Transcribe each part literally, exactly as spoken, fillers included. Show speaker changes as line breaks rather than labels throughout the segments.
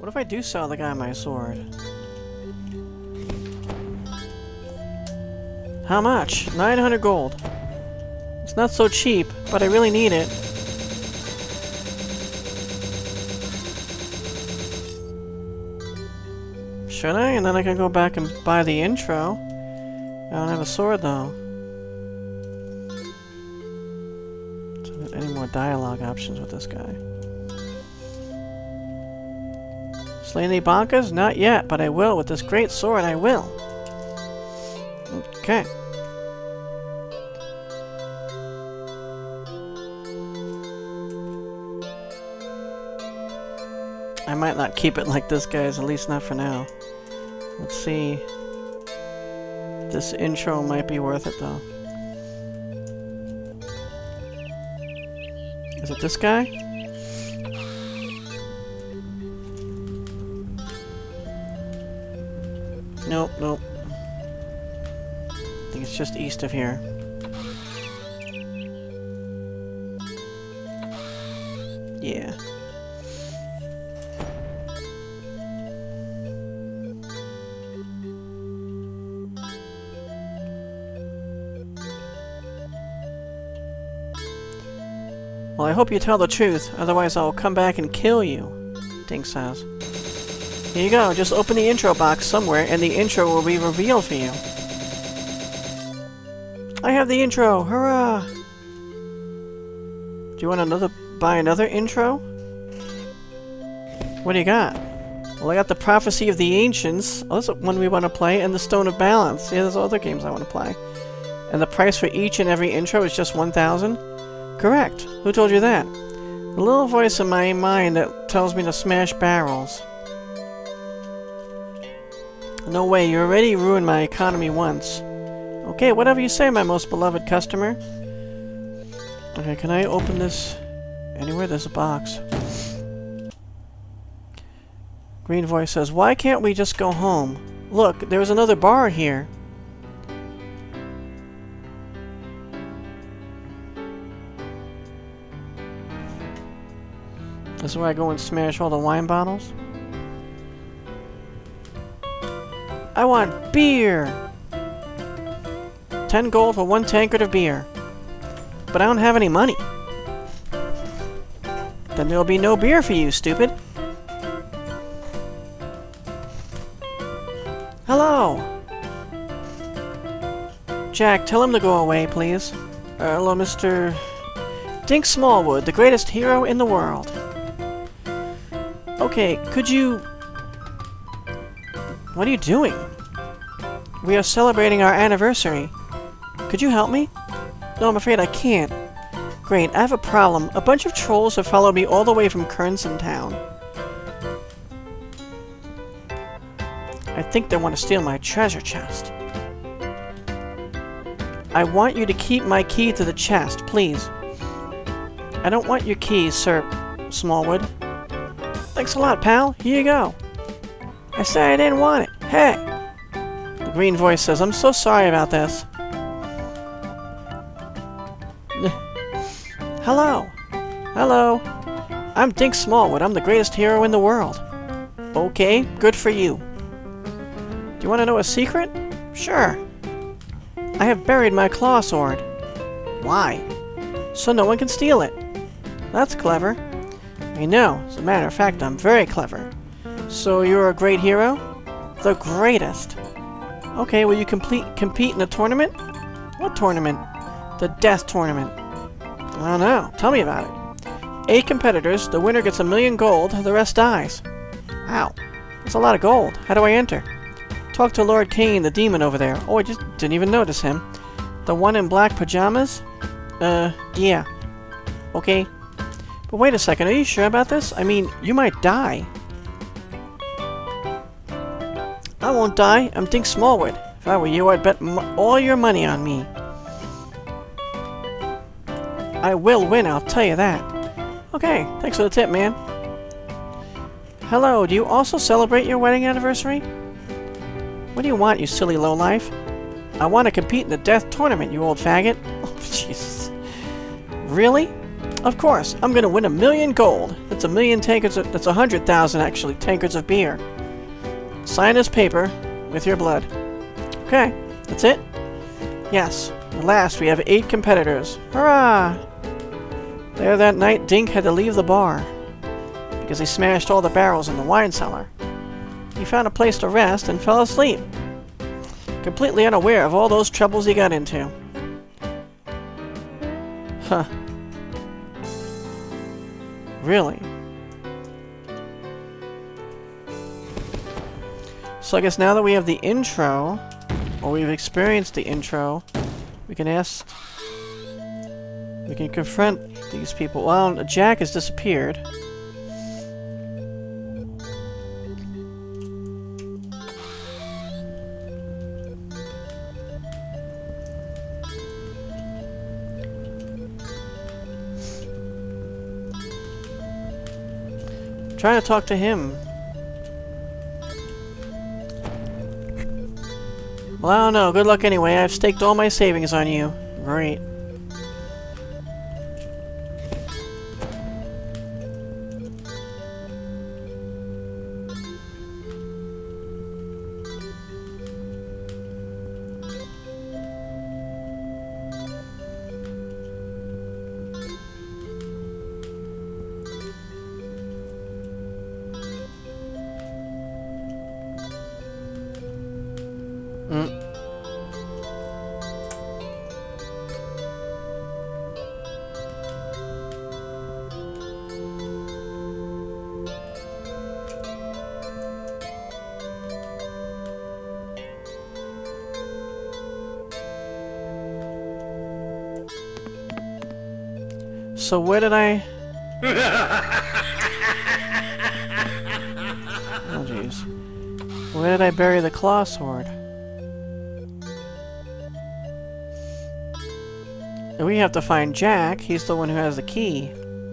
What if I do sell the guy my sword? How much? nine hundred gold. It's not so cheap, but I really need it. Should I? And then I can go back and buy the intro. I don't have a sword, though. So any more dialogue options with this guy? Slay any Boncas? Not yet, but I will. With this great sword, I will. Okay. I might not keep it like this, guys, at least not for now. Let's see. This intro might be worth it, though. Is it this guy? Nope, nope. I think it's just east of here. Yeah. Well, I hope you tell the truth, otherwise I'll come back and kill you, Dink says. Here you go, just open the intro box somewhere and the intro will be revealed for you. I have the intro, hurrah! Do you want another, buy another intro? What do you got? Well, I got the Prophecy of the Ancients, oh, that's one we want to play, and the Stone of Balance. Yeah, there's other games I want to play. And the price for each and every intro is just one thousand? Correct. Who told you that? The little voice in my mind that tells me to smash barrels. No way, you already ruined my economy once. Okay, whatever you say, my most beloved customer. Okay, can I open this anywhere? There's a box. Green voice says, why can't we just go home? Look, there's another bar here. This is where I go and smash all the wine bottles. I want beer! Ten gold for one tankard of beer. But I don't have any money. Then there'll be no beer for you, stupid. Hello! Jack, tell him to go away, please. Uh, hello, Mister Dink Smallwood, the greatest hero in the world. Okay, could you... What are you doing? We are celebrating our anniversary. Could you help me? No, I'm afraid I can't. Great, I have a problem. A bunch of trolls have followed me all the way from Kernson Town. I think they want to steal my treasure chest. I want you to keep my key to the chest, please. I don't want your keys, Sir Smallwood. Thanks a lot, pal. Here you go. I said I didn't want it. Hey! The green voice says, I'm so sorry about this. Hello. Hello. I'm Dink Smallwood. I'm the greatest hero in the world. Okay, good for you. Do you want to know a secret? Sure. I have buried my claw sword. Why? So no one can steal it. That's clever. I know. As a matter of fact, I'm very clever. So you're a great hero? The greatest. Okay, will you complete compete in a tournament? What tournament? The death tournament. I don't know. Tell me about it. Eight competitors. The winner gets a million gold. The rest dies. Wow. That's a lot of gold. How do I enter? Talk to Lord Kane, the demon over there. Oh, I just didn't even notice him. The one in black pajamas? Uh, yeah. Okay. But wait a second, are you sure about this? I mean, you might die. I won't die. I'm Dink Smallwood. If I were you, I'd bet m all your money on me. I will win, I'll tell you that. Okay, thanks for the tip, man. Hello, do you also celebrate your wedding anniversary? What do you want, you silly lowlife? I want to compete in the death tournament, you old faggot. Oh, Jesus. Really? Of course, I'm gonna win a million gold. That's a million tankards of- that's a hundred thousand, actually, tankards of beer. Sign this paper with your blood. Okay, that's it? Yes. At last, we have eight competitors. Hurrah! There that night, Dink had to leave the bar because he smashed all the barrels in the wine cellar. He found a place to rest and fell asleep, completely unaware of all those troubles he got into. Huh. Really? So I guess now that we have the intro, or we've experienced the intro, we can ask... We can confront these people. Well, Jack has disappeared. Trying to talk to him. Well, I don't know. Good luck anyway. I've staked all my savings on you. Great. Mm. So where did I... Oh jeez. Where did I bury the claw sword? And we have to find Jack. He's the one who has the key.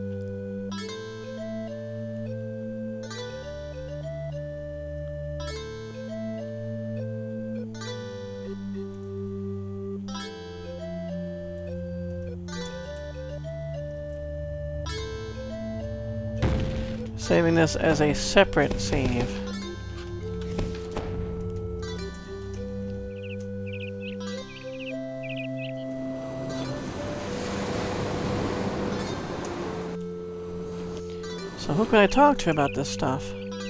Saving this as a separate save. So who can I talk to about this stuff?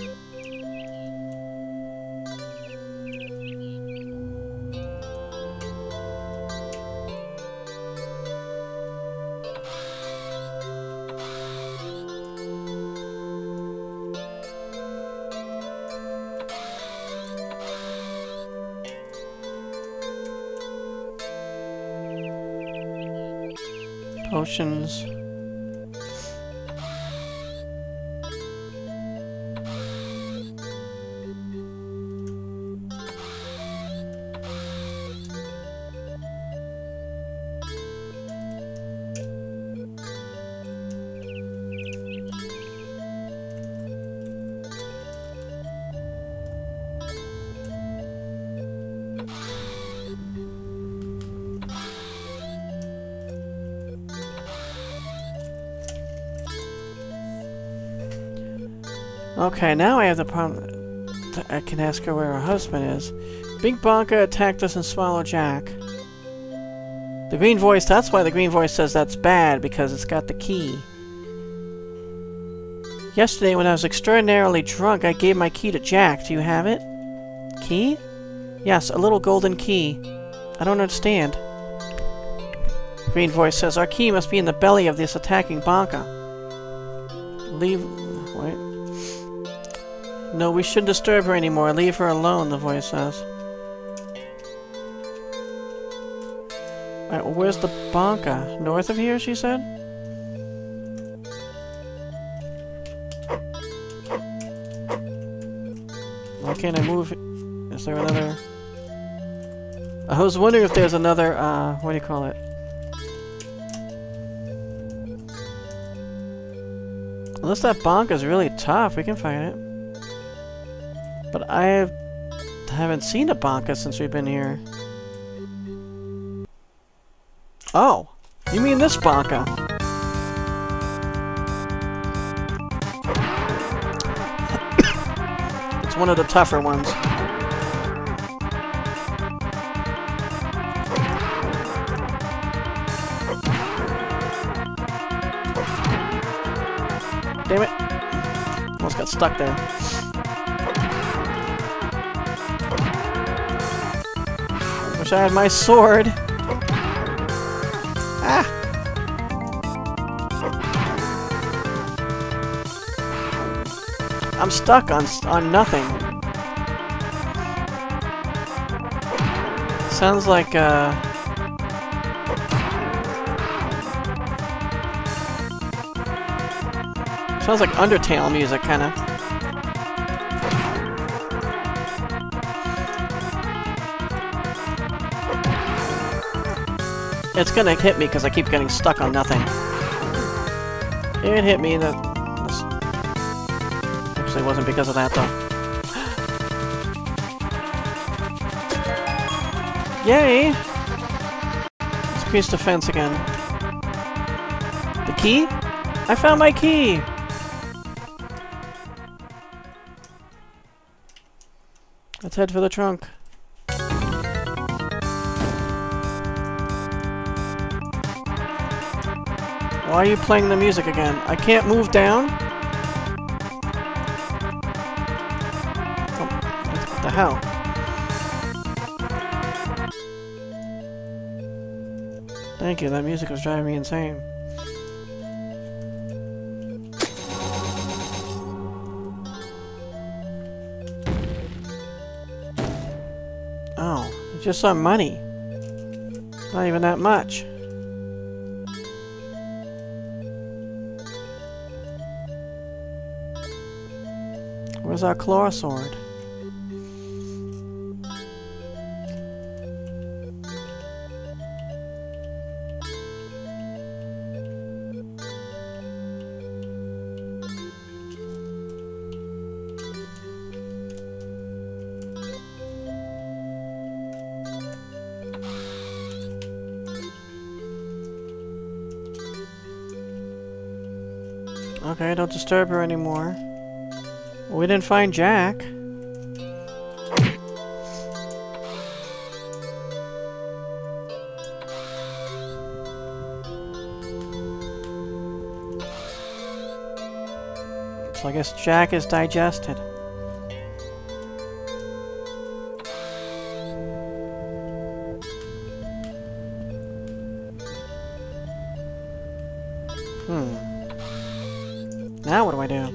Potions. Okay, now I have the problem. I can ask her where her husband is. Big Bonca attacked us and swallowed Jack. The green voice, that's why the green voice says that's bad, because it's got the key. Yesterday, when I was extraordinarily drunk, I gave my key to Jack. Do you have it? Key? Yes, a little golden key. I don't understand. Green voice says, our key must be in the belly of this attacking Bonca. Leave... Wait. No, we shouldn't disturb her anymore. Leave her alone, the voice says. Alright, well, where's the Bonca? North of here, she said? Why can't I move? Is there another... I was wondering if there's another, uh, what do you call it? Unless that Bonca's really tough, we can fight it. But I have, haven't seen a Bonca since we've been here. Oh! You mean this Bonca? one of the tougher ones. Damn it! Almost got stuck there. Wish I had my sword. Ah! I'm stuck on on nothing. Sounds like uh. Sounds like Undertale music, kind of. It's gonna hit me because I keep getting stuck on nothing. It hit me. That actually wasn't because of that, though. Yay! Let's increase defense again. The key? I found my key! Let's head for the trunk. Why are you playing the music again? I can't move down? Oh, what the hell? Thank you, that music was driving me insane. Oh, it's just some money. Not even that much. Where's our claw sword? Okay, don't disturb her anymore. We didn't find Jack. So I guess Jack is digested. Hmm. Now what do I do?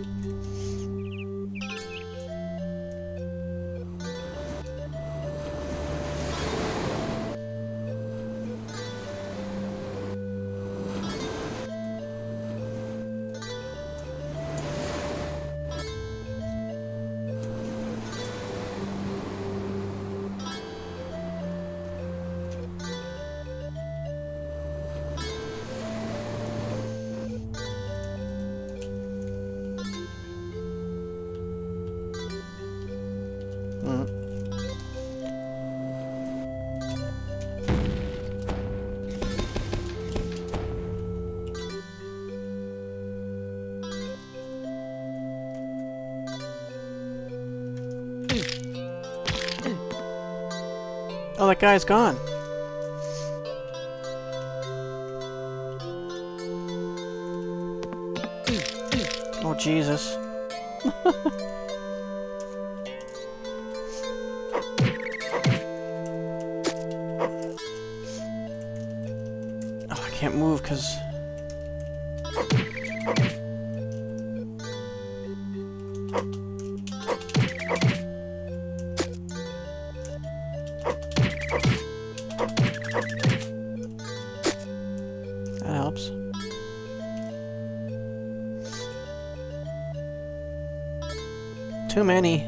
Oh, that guy's gone. Oh, Jesus. Oh, I can't move because... That helps. Too many.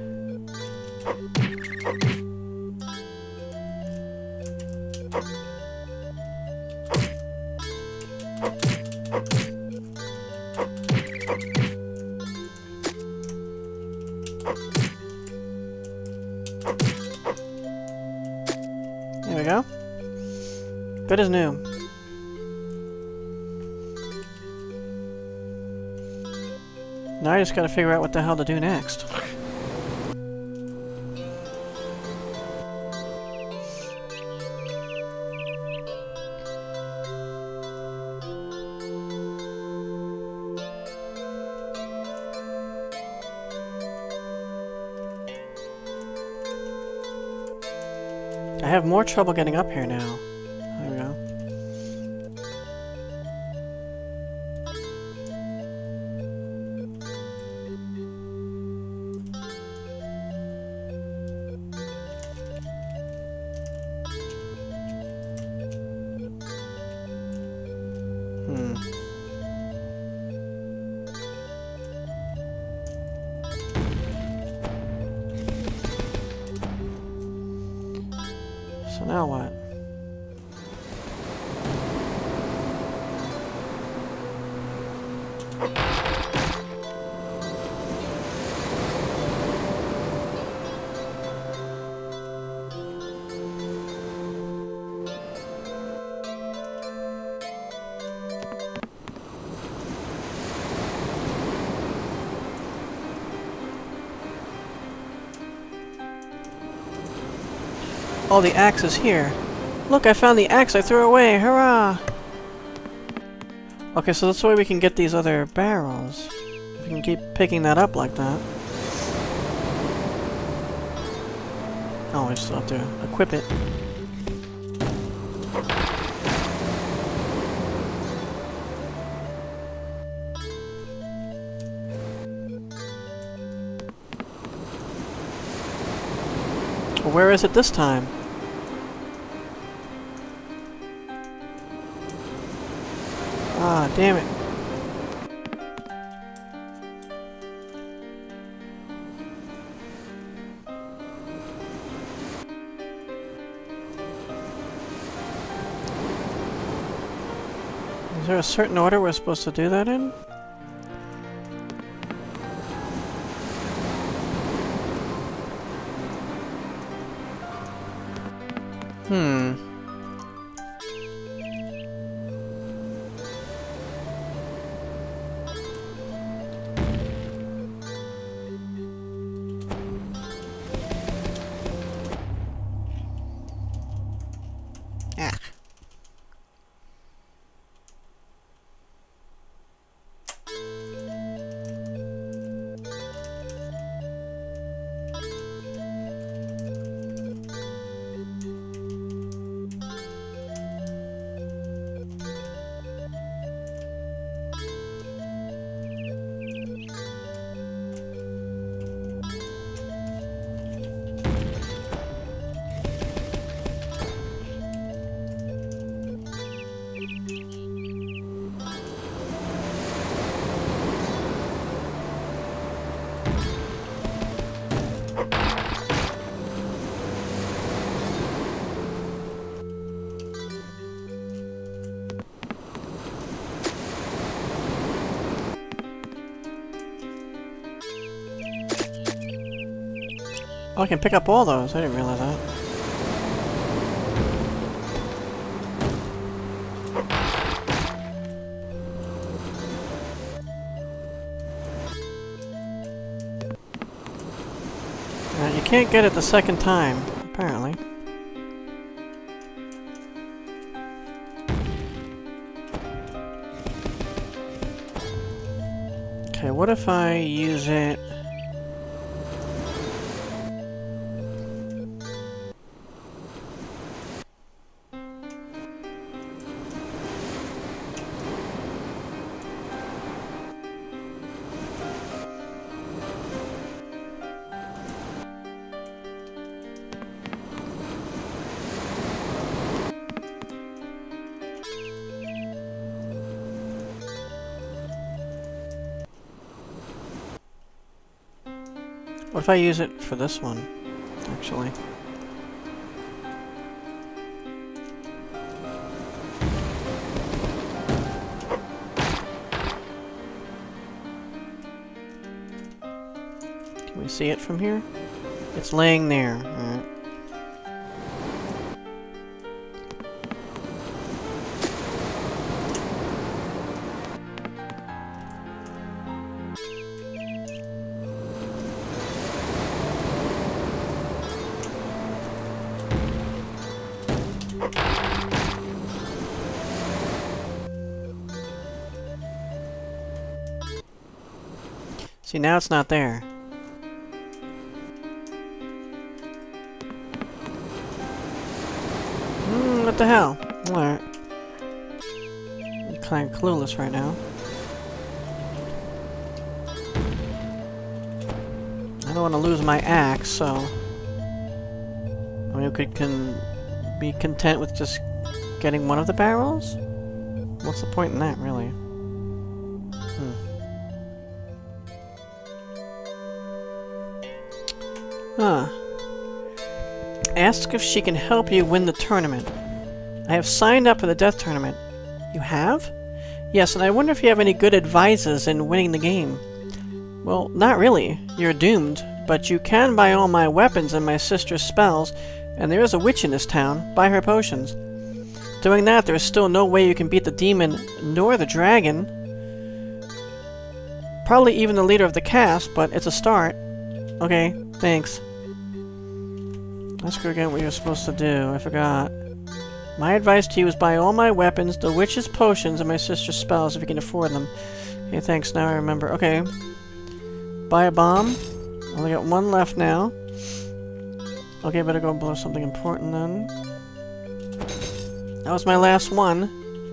There we go. Good as new. Now I just gotta figure out what the hell to do next. I have more trouble getting up here now. There we go. Hmm. So now what? Oh, the axe is here. Look, I found the axe I threw away! Hurrah! Okay, so that's the way we can get these other barrels. We can keep picking that up like that. Oh, we still have to equip it. Well, where is it this time? Ah, damn it. Is there a certain order we're supposed to do that in? Hmm. Ah. Oh, I can pick up all those. I didn't realize that. Uh, you can't get it the second time, apparently. Okay, what if I use it... What if I use it for this one, actually? Can we see it from here? It's laying there. Alright. See, now it's not there. What the hell? Alright. I'm kind of clueless right now. I don't want to lose my axe, so... I mean, we could can be content with just getting one of the barrels? What's the point in that, really? Hmm. Huh. Ask if she can help you win the tournament. I have signed up for the death tournament. You have? Yes, and I wonder if you have any good advices in winning the game. Well, not really. You're doomed. But you can buy all my weapons and my sister's spells, and there is a witch in this town. Buy her potions. Doing that, there is still no way you can beat the demon nor the dragon. Probably even the leader of the cast, but it's a start. Okay, thanks. Let's go again what you're supposed to do. I forgot. My advice to you is buy all my weapons, the witch's potions, and my sister's spells if you can afford them. Okay, thanks. Now I remember. Okay. Buy a bomb. Only got one left now. Okay, better go blow something important then. That was my last one.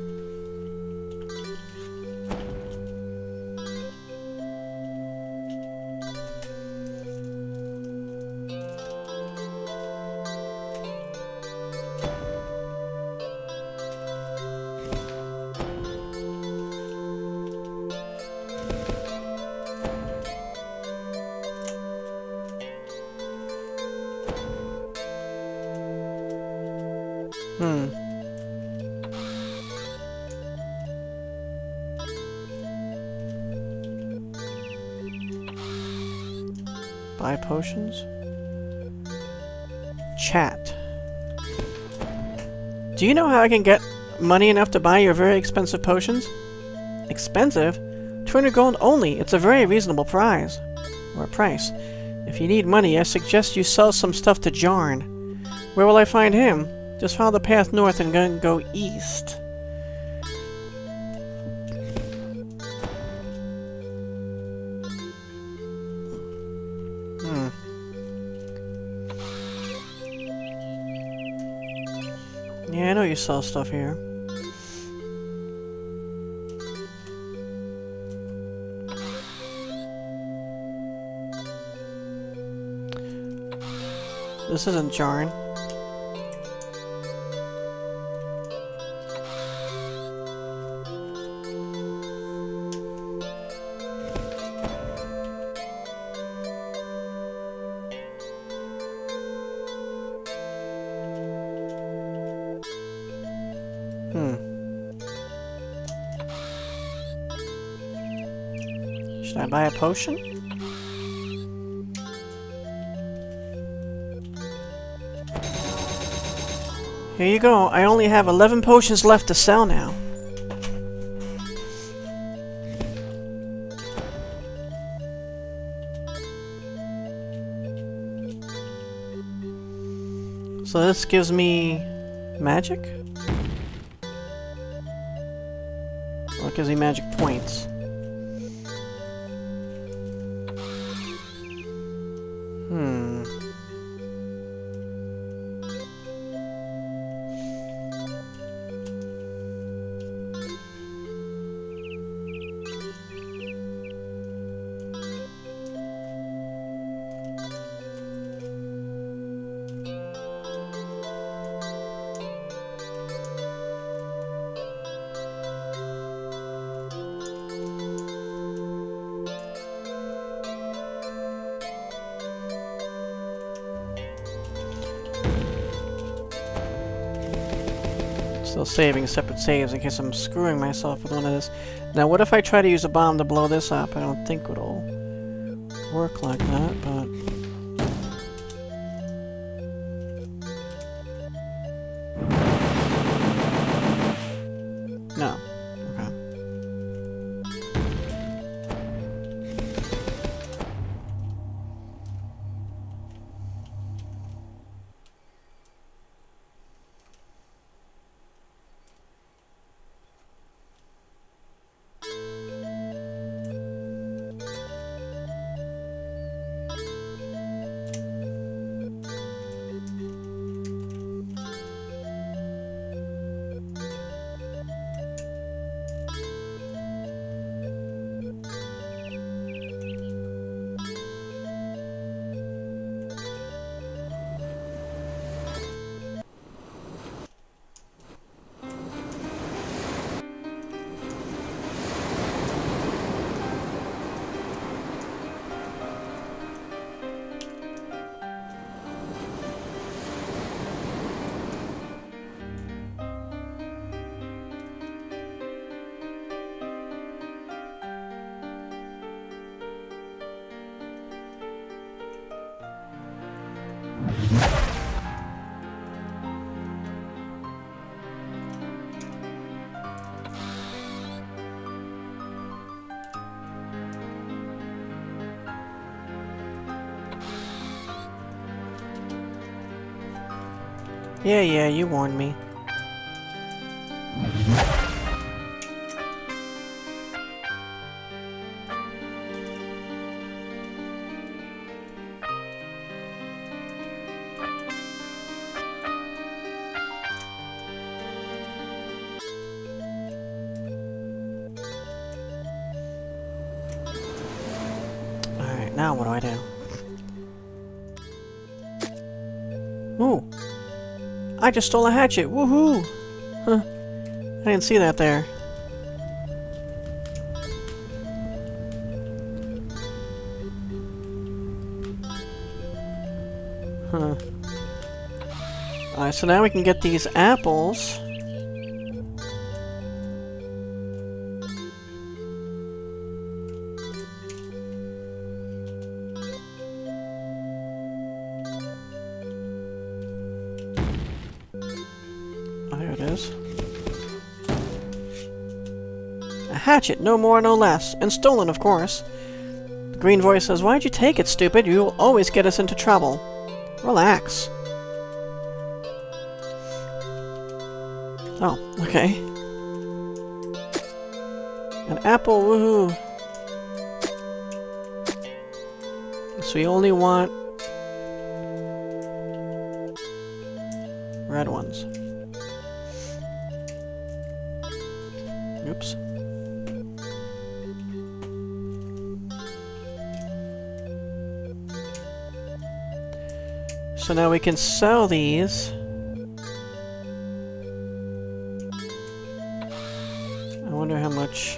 Hmm. Buy potions? Chat. Do you know how I can get money enough to buy your very expensive potions? Expensive? two hundred gold only. It's a very reasonable price. Or price. If you need money, I suggest you sell some stuff to Jarn. Where will I find him? Just follow the path north and then go east. Hmm. Yeah, I know you sell stuff here. This isn't Jarn. Hmm. Should I buy a potion? Here you go. I only have eleven potions left to sell now. So this gives me magic? Well, it gives me magic points. Hmm. Still saving separate saves in case I'm screwing myself with one of this. Now, what if I try to use a bomb to blow this up? I don't think it'll work like that, but... No. Okay. Yeah, yeah, you warned me. Alright, now what do I do? Ooh! I just stole a hatchet! Woohoo! Huh. I didn't see that there. Huh. Alright, so now we can get these apples. A hatchet, no more, no less. And stolen, of course. The green voice says, "Why'd you take it, stupid? You'll always get us into trouble." Relax. Oh, okay. An apple, woohoo! So we only want red ones. Oops. So now we can sell these. I wonder how much...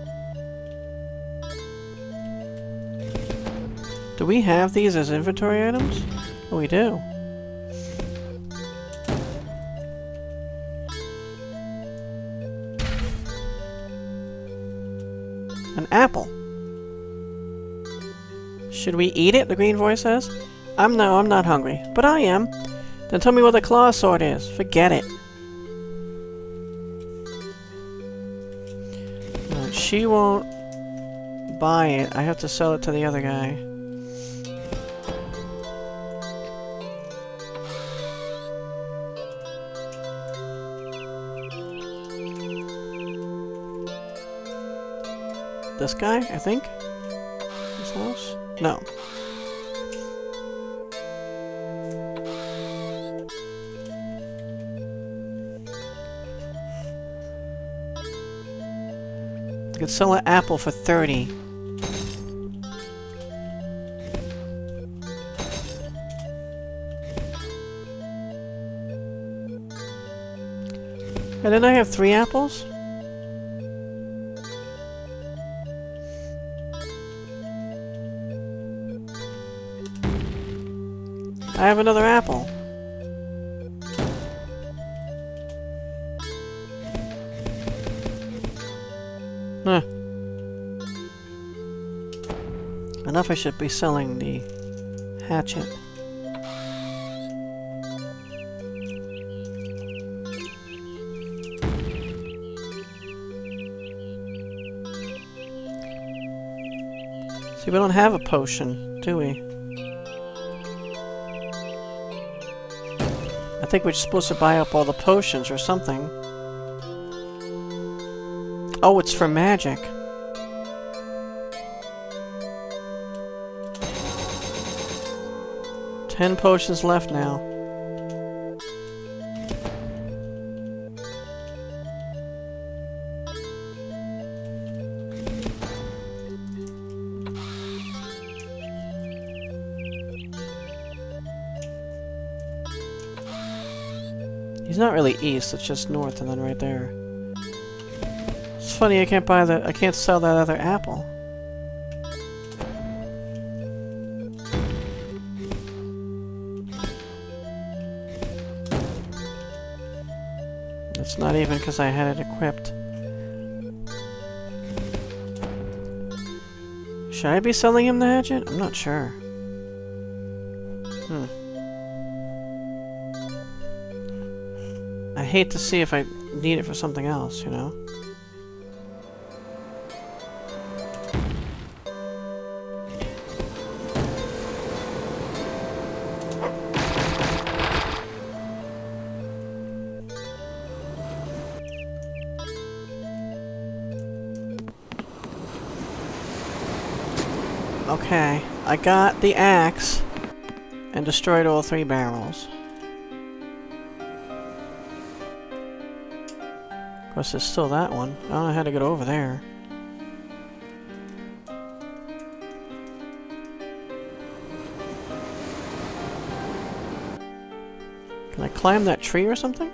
Do we have these as inventory items? Oh, we do. An apple. Should we eat it? The green voice says. I'm no, I'm not hungry, but I am. Then tell me what the claw sword is. Forget it. Right, she won't buy it. I have to sell it to the other guy. This guy, I think? This house? No. I could sell an apple for thirty. And then I have three apples? I have another apple. Huh. Enough I should be selling the hatchet. See, we don't have a potion, do we? I think we're supposed to buy up all the potions or something. Oh, it's for magic. Ten potions left now. He's not really east, it's just north and then right there. It's funny I can't buy the I can't sell that other apple. It's not even because I had it equipped. Should I be selling him the hatchet? I'm not sure. Hmm. hate to see if I need it for something else, you know? Okay, I got the axe and destroyed all three barrels. Of course, there's still that one. I don't know how to get over there. Can I climb that tree or something?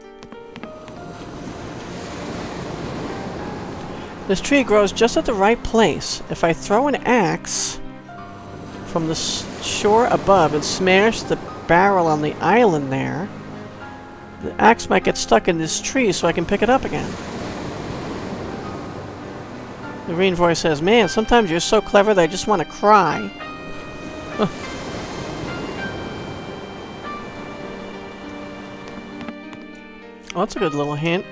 This tree grows just at the right place. If I throw an axe from the shore above and smash the barrel on the island there, the axe might get stuck in this tree so I can pick it up again. The green voice says, "Man, sometimes you're so clever that I just want to cry." Huh. Oh, that's a good little hint.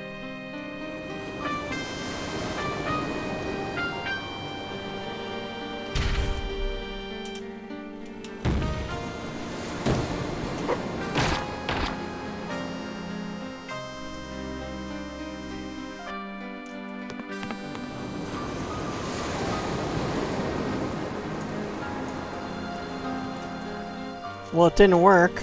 Well, it didn't work.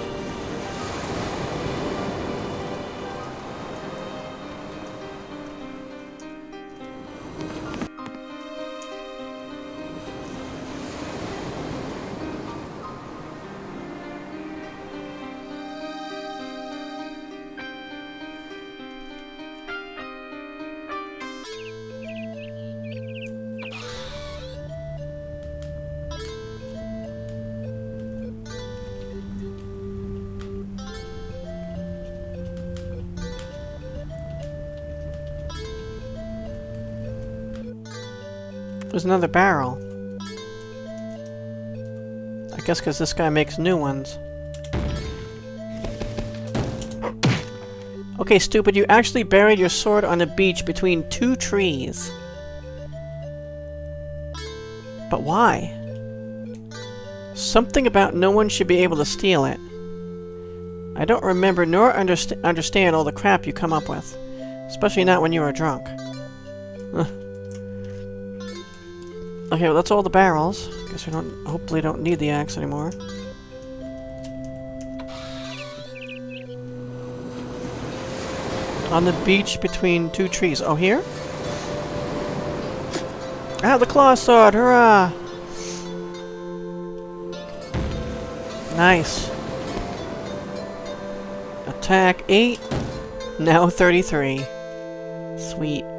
There's another barrel. I guess because this guy makes new ones. Okay, stupid, you actually buried your sword on a beach between two trees. But why? Something about no one should be able to steal it. I don't remember nor underst understand all the crap you come up with. Especially not when you are drunk. Ugh. Okay, well that's all the barrels. Guess we don't, hopefully don't need the axe anymore. On the beach between two trees. Oh, here? Ah, the claw sword! Hurrah! Nice. Attack eight. Now thirty-three. Sweet.